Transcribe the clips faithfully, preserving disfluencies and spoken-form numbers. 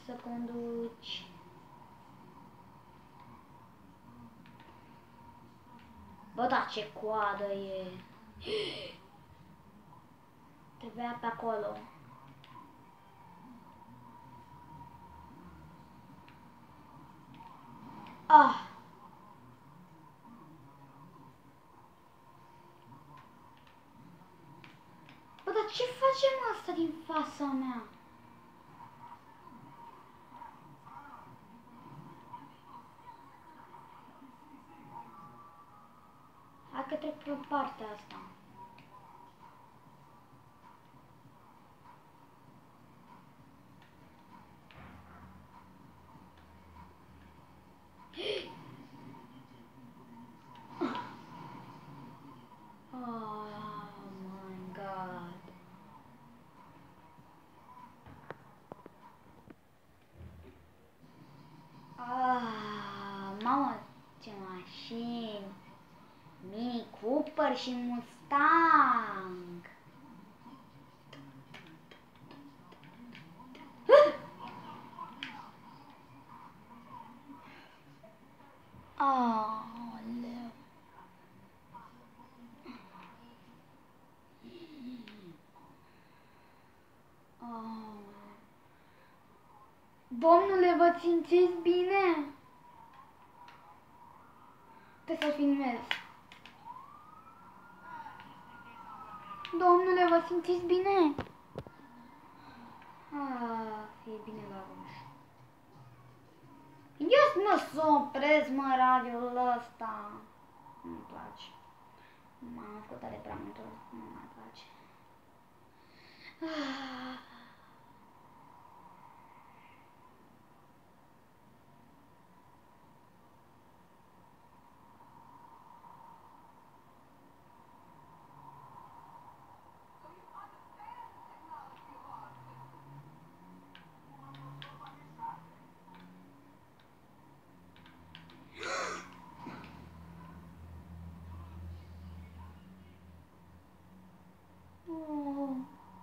să conduci. Bă, dar ce coadă e! Trebuia pe acolo. Ah! Bă, dar ce facem asta din fața mea? Hai că trec pe partea asta. Oh my god. Ah, mamă, ce mașini! Mini Cooper și Mustang! Aoleu! Aoleu! Domnule, vă simțiți bine? Trebuie să filmez. Domnule, vă simțiți bine? Ah, e bine la roșu. Eu mă să opresc, mă, radioul ăsta. Nu-mi place. M-am ascultat de prea mult, nu mai place. Ah. Oh.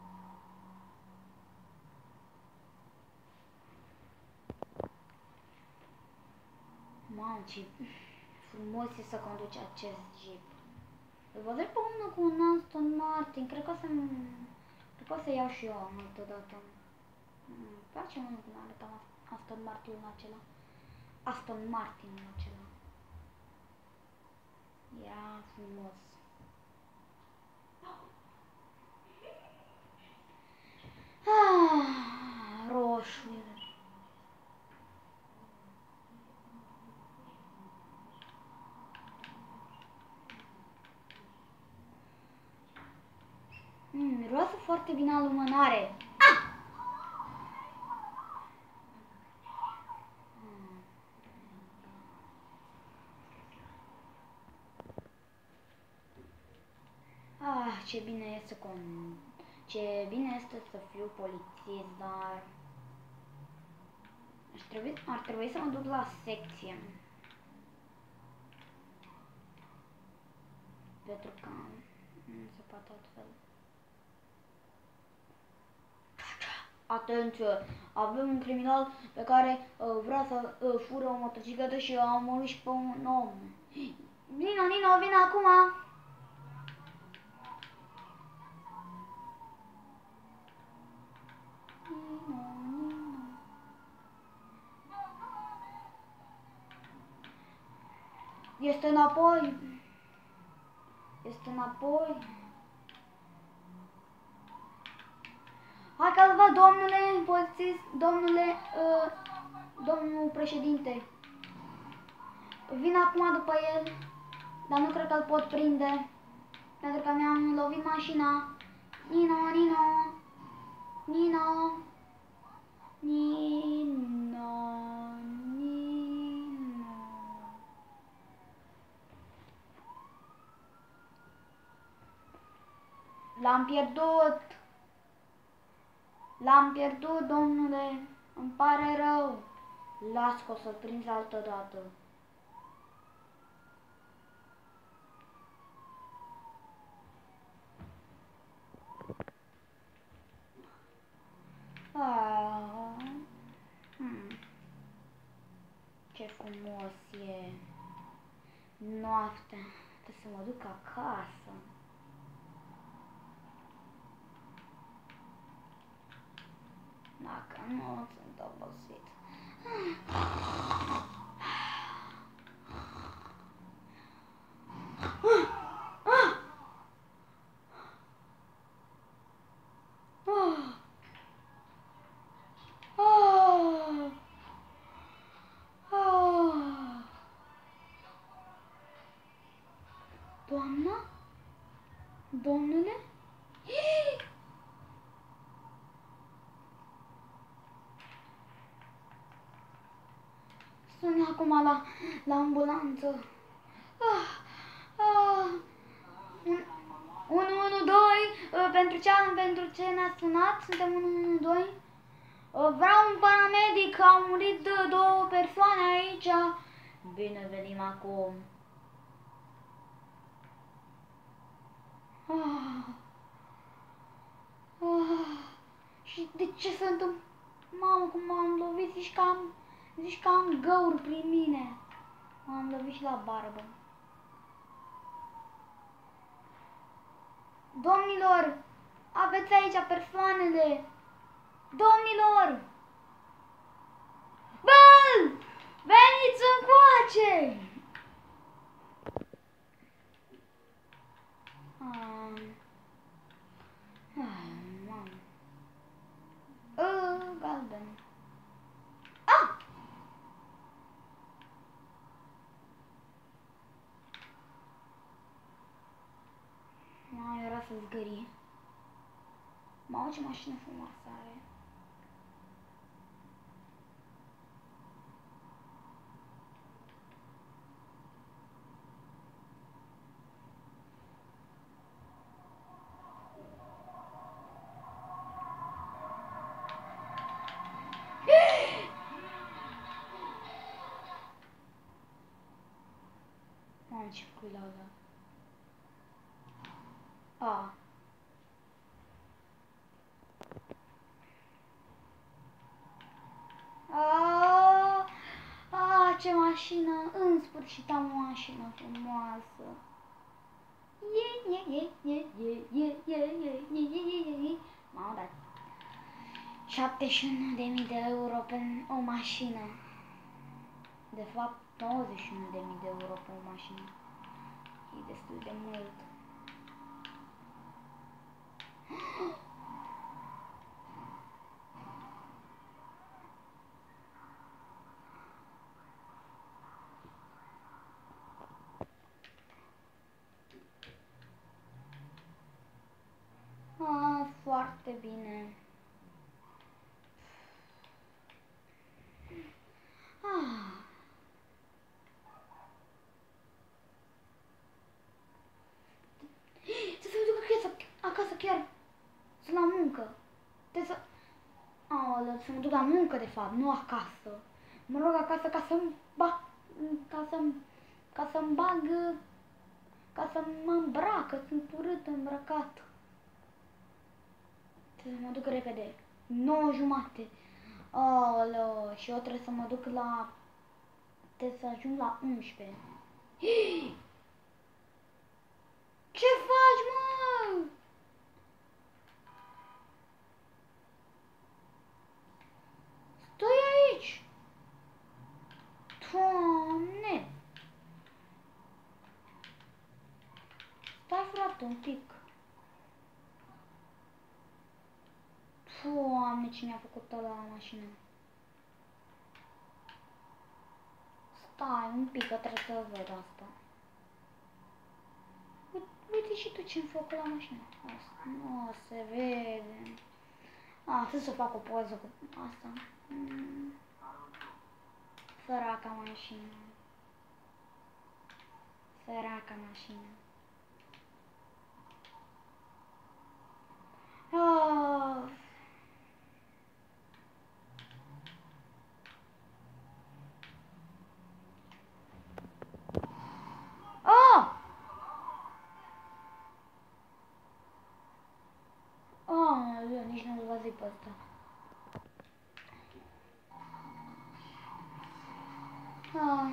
Mamă, ce frumos e să conduci acest Jeep. Îl văd pe unul cu un Aston Martin, cred că o să cred că o să iau și eu altă dată. Îmi place mult cum arătă Aston Martinul acela. Aston Martinul acela. Era frumos. Ah, roșu. Mm, miroase foarte bine a lumânare. Ah! Ah, ce bine este con... Ce bine este să fiu polițist, dar... Ar trebui, ar trebui să mă duc la secție. Pentru că nu se poate altfel. Atenție! Avem un criminal pe care uh, vrea să uh, fură o motocicletă și a omorât și pe un om. Nino, Nino, vine acum! Nino, Nino. Este înapoi! Este înapoi! Hai că-l văd, domnule polițist, domnule, uh, domnul președinte. Vin acum după el, dar nu cred că-l pot prinde, pentru că mi-am lovit mașina. Nino, Nino, Nino, Nino, Nino. L-am pierdut. L-am pierdut, domnule. Îmi pare rău. Las că o să-l prinzi altă dată. Ah. frumos e noaptea. Trebuie să mă duc acasă. Dacă nu, sunt obosit. Doamna? Domnule? Sun acum la, la ambulanță. Ah, ah. unu unu doi, pentru ce, pentru ce ne-a sunat? Suntem unu unu doi. Vreau un paramedic, au murit două persoane aici. Bine, venim acum. Ah. Ah. Și de ce se întâmplă? Mamă, cum m-am lovit, zici că am, zici că am găuri prin mine. M-am lovit și la barbă. Domnilor, aveți aici persoanele. Domnilor! Bă! Veniți încoace! Ah. Ah, mamă. Uh, galben. Ah! Mamă, era să zgârie. Mamă, ce mașină frumoasă are. Mamă, ce cui l-au dat. Ah. Ah, ah, ce mașină, în sfârșit am o mașină frumoasă. Ye, ye, ye, ye, ye, ye, ye, ye, ye, ye, ye, ye. M-au dat șaptezeci și unu de mii de euro pe o mașină. De fapt, nouăzeci și unu de mii de euro pe o mașină. E destul de mult. Ah, foarte bine. Ah. Să se ducă acasă chiar. Să la muncă. Trebuie să... Aoleu, să mă duc la muncă de fapt, nu acasă. Mă rog acasă ca să-mi bag... Ca să-mi... Ca să-mi bag... Ca să mă îmbracă, sunt urât îmbrăcat. Trebuie să mă duc repede. nouă jumate. Aoleu, și eu trebuie să mă duc la... Trebuie să ajung la unsprezece. Ce faci, mă? Stai aici. Doamne. Stai, frate, un pic. Doamne, ce mi-a făcut ăla la mașină. Stai un pic, că trebuie să văd asta. Uite și tu ce-mi făcut la mașină. Asta nu se vede. A, trebuie să fac o poză cu asta. Mm. Săraca mașină. Săraca mașină. Oh. Oh! Oh, eu nici nu-l văzut pe ăsta. Ah.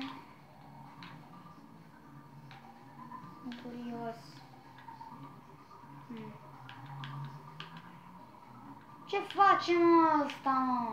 Sunt curios. Hmm. Ce facem asta?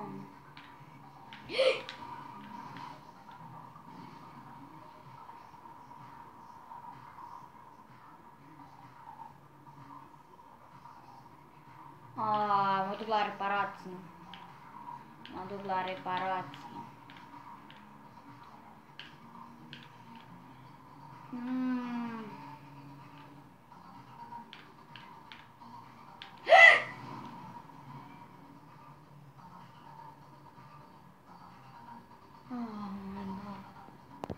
Ah, mă duc la reparații. Mă duc la reparații. Hmm.